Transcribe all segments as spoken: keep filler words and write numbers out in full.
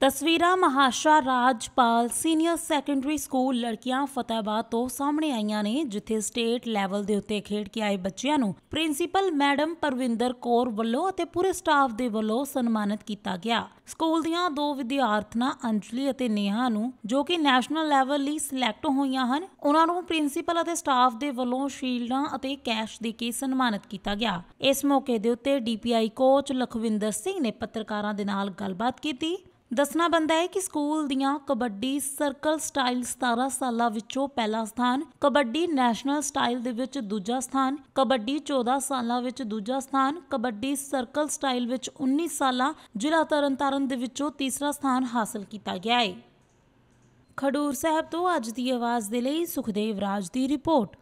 तस्वीरां Mahasha Rajpal senior secondary school लड़कियां फतेहाबाद तो सामने आईयां ने, जिथे स्टेट लैवल के उत्ते खेड के आए बच्चों नूं प्रिंसीपल मैडम परविंदर कौर वल्लों अते पूरे स्टाफ दे वल्लों सन्मानित किया गया। स्कूल दीयां दो विद्यार्थियां अंजलि अते नेहा नूं जो कि नैशनल लैवल लई सिलैक्ट होईयां हन, उन्हां नूं प्रिंसीपल अते स्टाफ दे वल्लों शील्डां अते कैश दे के सन्मानित किया गया। इस मौके दे उत्ते D P I coach Lakhwinder Singh ने पत्रकारां दे नाल गलबात कीती। दसना बनता है कि स्कूल दियां कबड्डी सर्कल स्टाइल सतारह सालां विचों पहला स्थान, कबड्डी नैशनल स्टाइल दे विच दूजा स्थान, कबड्डी चौदह सालां विच दूजा स्थान, कबड्डी सर्कल स्टाइल विच उन्नीस सालां जिला तरनतारन दे विचों तीसरा स्थान हासिल किया गया है। खडूर साहब तो अज दी आवाज़ दे लई सुखदेव राज दी रिपोर्ट।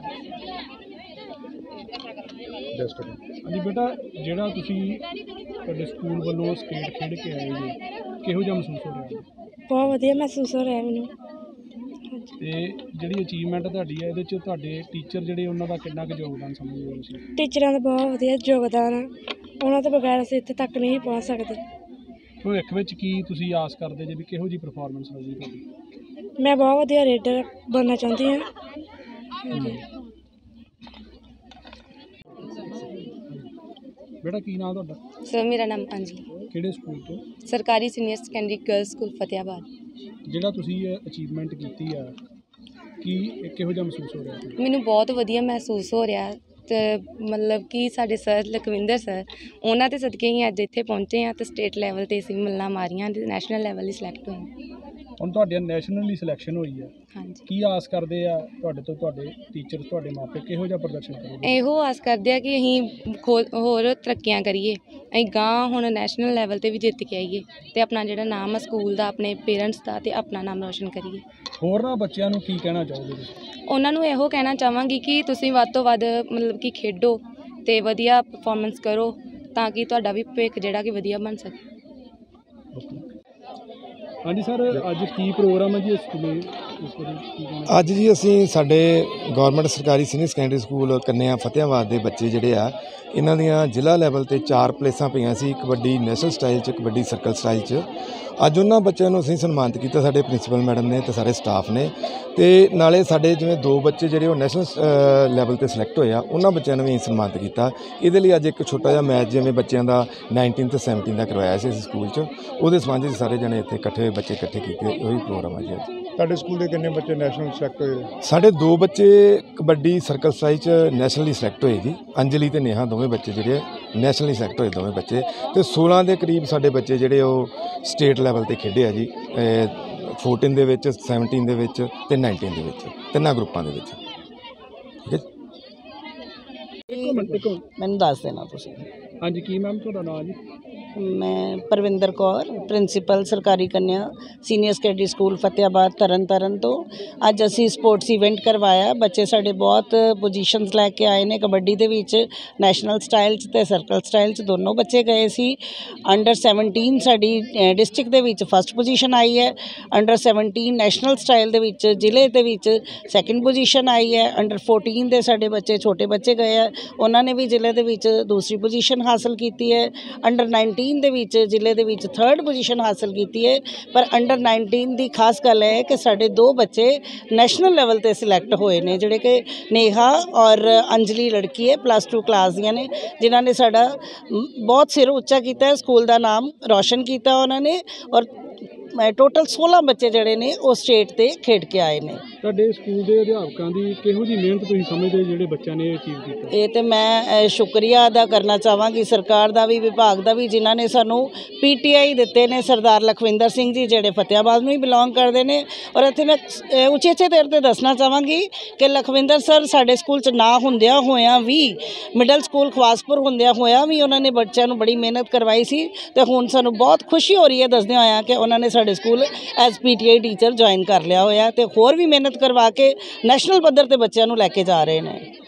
जी बेटा, ਜਿਹੜਾ ਤੁਸੀਂ ਤੁਹਾਡੇ ਸਕੂਲ ਵੱਲੋਂ ਸਟੇਟ ਖੇਡ ਕੇ ਆਏ ਜੀ, ਕਿਹੋ ਜਿਹਾ ਮਹਿਸੂਸ ਹੋ ਰਿਹਾ? बहुत वधिया महसूस हो रहा है मैनू। ਤੇ ਜਿਹੜੀ ਅਚੀਵਮੈਂਟ ਤੁਹਾਡੀ ਹੈ ਇਹਦੇ 'ਚ ਤੁਹਾਡੇ ਟੀਚਰ ਜਿਹੜੇ ਉਹਨਾਂ ਦਾ ਕਿੰਨਾ ਕੁ ਯੋਗਦਾਨ ਸਮਝਦੇ ਹੋ ਤੁਸੀਂ? टीचर का बहुत वधिया योगदान है, उन्होंने तो बगैर असीं इत्थे तक नहीं पहुँच सकते। ਭਵਿੱਖ ਵਿੱਚ ਕੀ ਤੁਸੀਂ ਆਸ ਕਰਦੇ ਜੇ ਵੀ ਕਿਹੋ ਜਿਹੀ ਪਰਫਾਰਮੈਂਸ ਹੋਊਗੀ ਤੁਹਾਡੀ? मैं बहुत वधिया रेडर बनना चाहती हाँ। हाँ जी। बेटा की नाम ਤੁਹਾਡਾ? सर मेरा नाम अंजलि, ਕਿਹੜੇ ਸਕੂਲ ਤੋਂ? सरकारी senior secondary girls school Fatehabad. ਜਿਹੜਾ ਤੁਸੀਂ ਅਚੀਵਮੈਂਟ ਕੀਤੀ ਆ, ਕੀ ਕਿਹੋ ਜਿਹਾ ਮਹਿਸੂਸ ਹੋ ਰਿਹਾ? ਮੈਨੂੰ ਬਹੁਤ ਵਧੀਆ ਮਹਿਸੂਸ ਹੋ ਰਿਹਾ ਤੇ ਮਤਲਬ ਕਿ ਸਾਡੇ ਸਰ ਲਖਵਿੰਦਰ ਸਰ ਉਹਨਾਂ ਦੇ ਸਦਕੇ ਹੀ ਅੱਜ ਇੱਥੇ ਪਹੁੰਚੇ ਹਾਂ ਤੇ ਸਟੇਟ ਲੈਵਲ ਤੇ ਅਸੀਂ ਮੱਲਾਂ ਮਾਰੀਆਂ ਤੇ ਨੈਸ਼ਨਲ ਲੈਵਲ ਲਈ ਸਿਲੈਕਟ ਹੋਏ। ਹੁਣ ਤੁਹਾਡੇ ਨੈਸ਼ਨਲੀ ਸਿਲੈਕਸ਼ਨ ਹੋਈ ਆ, ਹਾਂਜੀ, ਕੀ ਆਸ ਕਰਦੇ ਆ ਤੁਹਾਡੇ ਤੋਂ ਤੁਹਾਡੇ ਟੀਚਰ, ਤੁਹਾਡੇ ਮਾਪੇ ਕਿਹੋ ਜਿਹਾ ਪ੍ਰਦਰਸ਼ਨ ਕਰਨਗੇ? ਇਹੋ ਆਸ ਕਰਦੇ ਆ ਕਿ ਅਸੀਂ ਖੋ ਹੋਰ ਤਰੱਕੀਆਂ ਕਰੀਏ, ਅਸੀਂ ਗਾਂ ਹੁਣ ਨੈਸ਼ਨਲ ਲੈਵਲ ਤੇ ਵੀ ਜਿੱਤ ਕੇ ਆਈਏ ਤੇ ਆਪਣਾ ਜਿਹੜਾ ਨਾਮ ਆ ਸਕੂਲ ਦਾ, ਆਪਣੇ ਪੇਰੈਂਟਸ ਦਾ ਤੇ ਆਪਣਾ ਨਾਮ ਰੋਸ਼ਨ ਕਰੀਏ। ਹੋਰ ਨਾ ਬੱਚਿਆਂ ਨੂੰ ਕੀ ਕਹਿਣਾ ਚਾਹੋਗੇ ਤੁਸੀਂ? ਉਹਨਾਂ ਨੂੰ ਇਹੋ ਕਹਿਣਾ ਚਾਹਾਂਗੀ ਕਿ ਤੁਸੀਂ ਵੱਧ ਤੋਂ ਵੱਧ ਮਤਲਬ ਕਿ ਖੇਡੋ ਤੇ ਵਧੀਆ ਪਰਫਾਰਮੈਂਸ ਕਰੋ ਤਾਂ ਕਿ ਤੁਹਾਡਾ ਵੀ ਭਵਿੱਖ ਜਿਹੜਾ ਕਿ ਵਧੀਆ ਬਣ ਸਕੇ। ਹਾਂਜੀ ਸਰ, ਅੱਜ ਕੀ ਪ੍ਰੋਗਰਾਮ ਹੈ ਜੀ ਸਕੂਲੇ? ਇਸ ਬਾਰੇ ਕੀ ਕਹਿਣਾ? ਅੱਜ ਜੀ ਅਸੀਂ ਸਾਡੇ ਗੌਰਮੈਂਟ ਸਰਕਾਰੀ ਸੀਨੀਅਰ ਸੈਕੰਡਰੀ ਸਕੂਲ ਕੰਨਿਆ ਫਤਿਹਾਬਾਦ ਦੇ ਬੱਚੇ ਜਿਹੜੇ ਆ, ਇਹਨਾਂ ਦੀਆਂ ਜ਼ਿਲ੍ਹਾ ਲੈਵਲ ਤੇ ਚਾਰ ਪਲੇਸਾਂ ਪਈਆਂ ਸੀ, ਕਬੱਡੀ ਨੈਸ਼ਨਲ ਸਟਾਈਲ 'ਚ, ਕਬੱਡੀ ਸਰਕਲ ਸਟਾਈਲ 'ਚ। ਅੱਜ ਉਹਨਾਂ ਬੱਚਿਆਂ ਨੂੰ ਅਸੀਂ ਸਨਮਾਨਿਤ ਕੀਤਾ, ਸਾਡੇ ਪ੍ਰਿੰਸੀਪਲ ਮੈਡਮ ਨੇ ਤੇ ਸਾਰੇ ਸਟਾਫ ਨੇ, ਤੇ ਨਾਲੇ ਸਾਡੇ ਜਿਵੇਂ ਦੋ ਬੱਚੇ ਜਿਹੜੇ ਉਹ ਨੈਸ਼ਨਲ ਲੈਵਲ ਤੇ ਸਿਲੈਕਟ ਹੋਏ ਆ, ਉਹਨਾਂ ਬੱਚਿਆਂ ਨੂੰ ਵੀ ਸਨਮਾਨਿਤ ਕੀਤਾ। ਇਹਦੇ ਲਈ ਅੱਜ ਇੱਕ ਛੋਟਾ ਜਿਹਾ ਮੈਚ ਜਿਵੇਂ ਬੱਚਿਆਂ ਦਾ ਨਾਈਨਟੀਨ ਤੇ ਸੈਵਨਟੀਨ ਦਾ ਕਰਵਾਇਆ ਸੀ ਅਸੀਂ ਸਕੂਲ 'ਚ, ਉਹਦੇ ਸੰਬੰਧ 'ਚ ਸਾਰੇ ਜਣੇ ਇੱਥੇ ਇਕੱਠੇ ਬੱਚੇ ਇਕੱਠੇ ਕੀਤੇ, ਉਹੀ ਪ੍ਰੋਗਰਾਮ ਆ ਜੀ ਅੱਜ। ਤੁਹਾਡੇ ਸਕੂਲ ਦੇ ਕਿੰਨੇ ਬੱਚੇ ਨੈਸ਼ਨਲ ਸਿਲੈਕਟ ਹੋਏ? ਸਾਡੇ ਦੋ ਬੱਚੇ ਕਬੱਡੀ ਸਰਕਲ ਸਟਾਈਲ 'ਚ ਨੈਸ਼ਨਲੀ ਸਿਲੈਕਟ ਹੋਏ ਜੀ, ਅੰਜਲੀ ਤੇ ਨੇਹਾ ਦੋਵੇਂ ਬੱਚੇ ਜਿਹੜੇ ਨੈਸ਼ਨਲੀ ਸਿਲੈਕਟ ਹੋਏ ਦੋਵੇਂ ਬੱਚੇ, ਤੇ ਸੋਲ੍ਹਾਂ ਦੇ ਕਰੀਬ ਸਾਡੇ ਬੱਚੇ ਜਿਹੜੇ ਉਹ ਸਟੇਟ ਲੈਵਲ ਤੇ ਖੇਡੇ ਆ ਜੀ, ਫੋਰਟੀਨ ਦੇ ਵਿੱਚ, ਸੈਵਨਟੀਨ ਦੇ ਵਿੱਚ ਤੇ ਨਾਈਨਟੀਨ ਦੇ ਵਿੱਚ, ਤਿੰਨਾਂ ਗਰੁੱਪਾਂ ਦੇ ਵਿੱਚ। ਠੀਕ ਹੈ ਜੀ। ਇੱਕ ਮਿੰਟ, ਇੱਕ ਮਿੰਟ। ਮੈਨੂੰ ਦੱਸ ਦੇਣਾ ਤੁਸੀਂ। ਹਾਂਜੀ, ਕੀ ਮੈਮ ਤੁਹਾਡਾ ਨਾਮ ਜੀ? ਮੈਂ ਪਰਵਿੰਦਰ ਕੌਰ, ਪ੍ਰਿੰਸੀਪਲ ਸਰਕਾਰੀ ਕੰਨਿਆ senior secondary school Fatehabad Tarn Taran ਤੋਂ। ਅੱਜ ਅਸੀਂ ਸਪੋਰਟਸ ਇਵੈਂਟ ਕਰਵਾਇਆ, ਬੱਚੇ ਸਾਡੇ ਬਹੁਤ ਪੋਜੀਸ਼ਨਸ ਲੈ ਕੇ ਆਏ ਨੇ ਕਬੱਡੀ ਦੇ ਵਿੱਚ, ਨੈਸ਼ਨਲ ਸਟਾਈਲ 'ਚ ਤੇ ਸਰਕਲ ਸਟਾਈਲ 'ਚ ਦੋਨੋਂ ਬੱਚੇ ਗਏ ਸੀ। ਅੰਡਰ ਸੈਵਨਟੀਨ ਸਾਡੀ ਡਿਸਟ੍ਰਿਕਟ ਦੇ ਵਿੱਚ ਫਸਟ ਪੋਜੀਸ਼ਨ ਆਈ ਹੈ, ਅੰਡਰ ਸੈਵਨਟੀਨ ਨੈਸ਼ਨਲ ਸਟਾਈਲ ਦੇ ਵਿੱਚ ਜ਼ਿਲ੍ਹੇ ਦੇ ਵਿੱਚ ਸੈਕਿੰਡ ਪੋਜੀਸ਼ਨ ਆਈ ਹੈ, ਅੰਡਰ ਫੋਰਟੀਨ ਦੇ ਸਾਡੇ ਬੱਚੇ ਛੋਟੇ ਬੱਚੇ ਗਏ ਆ, ਉਹਨਾਂ ਨੇ ਵੀ ਜ਼ਿਲ੍ਹੇ ਦੇ ਵਿੱਚ ਦੂਸਰੀ ਪੋਜੀਸ਼ਨ ਹਾਸਲ ਕੀਤੀ ਹੈ, ਅੰਡਰ ਨਾਈਨਟੀਨ ਦੇ ਵਿੱਚ ਜ਼ਿਲ੍ਹੇ ਦੇ ਵਿੱਚ ਥਰਡ ਪੋਜੀਸ਼ਨ ਹਾਸਲ ਕੀਤੀ ਹੈ। ਪਰ ਅੰਡਰ ਨਾਈਨਟੀਨ ਦੀ ਖਾਸ ਗੱਲ ਹੈ ਕਿ ਸਾਡੇ ਦੋ ਬੱਚੇ ਨੈਸ਼ਨਲ ਲੈਵਲ ਤੇ ਸਿਲੈਕਟ ਹੋਏ ਨੇ, ਜਿਹੜੇ ਕਿ ਨੇਹਾ ਔਰ ਅੰਜਲੀ ਲੜਕੀ ਹੈ, ਪਲੱਸ ਟੂ ਕਲਾਸ ਦੀਆਂ ਨੇ, ਜਿਨ੍ਹਾਂ ਨੇ ਸਾਡਾ ਬਹੁਤ ਸਿਰ ਉੱਚਾ ਕੀਤਾ, ਸਕੂਲ ਦਾ ਨਾਮ ਰੌਸ਼ਨ ਕੀਤਾ ਉਹਨਾਂ ਨੇ। ਔਰ ਟੋਟਲ ਸੋਲ੍ਹਾਂ ਬੱਚੇ ਜਿਹੜੇ ਨੇ ਉਹ ਸਟੇਟ ਤੇ ਖੇਡ ਕੇ ਆਏ ਨੇ। ਤੁਹਾਡੇ ਸਕੂਲ ਦੇ ਅਧਿਆਪਕਾਂ ਦੀ ਕਿਹੋ ਜਿਹੀ ਮਿਹਨਤ ਤੁਸੀਂ ਸਮਝਦੇ ਜਿਹੜੇ ਬੱਚਿਆਂ ਨੇ ਅਚੀਵ ਕੀਤਾ? ਇਹ ਤੇ ਮੈਂ ਸ਼ੁਕਰੀਆ ਅਦਾ ਕਰਨਾ ਚਾਹਾਂਗੀ ਸਰਕਾਰ ਦਾ ਵੀ, ਵਿਭਾਗ ਦਾ ਵੀ, ਜਿਨ੍ਹਾਂ ਨੇ ਸਾਨੂੰ ਪੀ ਟੀ ਆਈ ਦਿੱਤੇ ਨੇ, ਸਰਦਾਰ ਲਖਵਿੰਦਰ ਸਿੰਘ ਜੀ ਜਿਹੜੇ ਫਤਿਹਾਬਾਦ ਨੂੰ ਹੀ ਬਿਲੋਂਗ ਕਰਦੇ ਨੇ। ਔਰ ਇੱਥੇ ਮੈਂ ਉਚੇਚੇ ਤੌਰ 'ਤੇ ਦੱਸਣਾ ਚਾਹਾਂਗੀ ਕਿ ਲਖਵਿੰਦਰ ਸਰ ਸਾਡੇ ਸਕੂਲ 'ਚ ਨਾ ਹੁੰਦਿਆਂ ਹੋਇਆਂ ਵੀ, ਮਿਡਲ ਸਕੂਲ ਖਵਾਸਪੁਰ ਹੁੰਦਿਆਂ ਹੋਇਆਂ ਵੀ ਉਹਨਾਂ ਨੇ ਬੱਚਿਆਂ ਨੂੰ ਬੜੀ ਮਿਹਨਤ ਕਰਵਾਈ ਸੀ, ਤੇ ਹੁਣ ਸਾਨੂੰ ਬਹੁਤ ਖੁਸ਼ੀ ਹੋ ਰਹੀ ਹੈ ਦੱਸਦਿਆਂ ਹੋਇਆਂ ਕਿ ਉਹਨਾਂ ਨੇ ਸਾਡੇ school as P T I teacher join ਕਰ ਲਿਆ ਹੋਇਆ, ਤੇ ਹੋਰ ਵੀ ਮਿਹਨਤ ਕਰਵਾ ਕੇ ਨੈਸ਼ਨਲ ਪੱਧਰ ਤੇ ਬੱਚਿਆਂ ਨੂੰ ਲੈ ਕੇ ਜਾ ਰਹੇ ਨੇ।